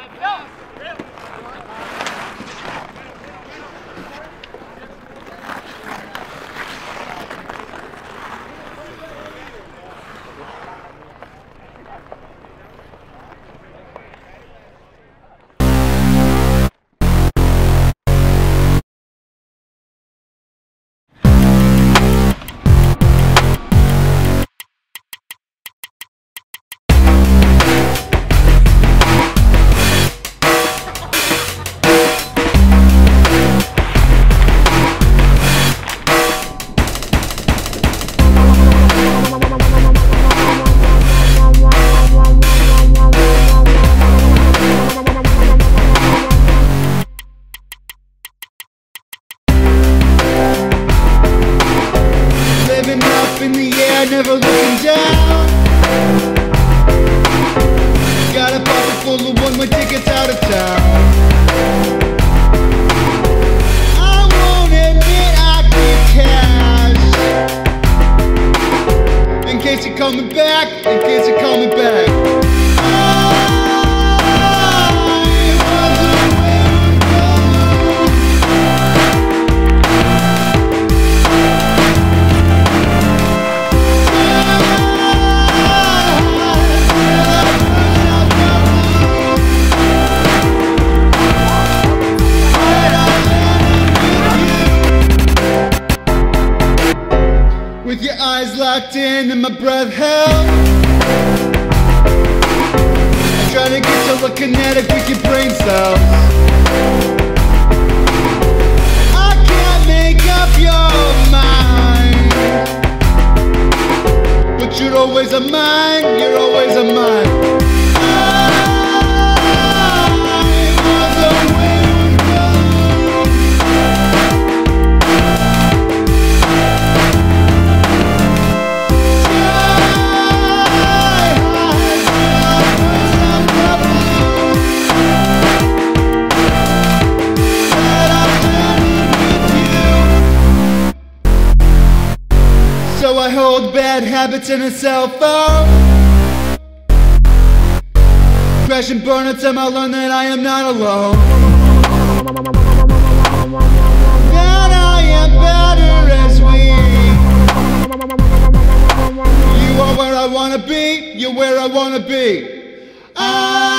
Never looking down. Got a pocket full of one-way tickets out of town. I won't admit I keep cash in case you're coming back, in case you're coming back. With your eyes locked in and my breath held, I'm trying to get you look kinetic with your brain cells. I can't make up your mind, but you're always a mine, you're always a mine. So I hold bad habits in a cell phone. Crash and burn until I learn that I am not alone. That I am better as we. You are where I wanna be, you're where I wanna be.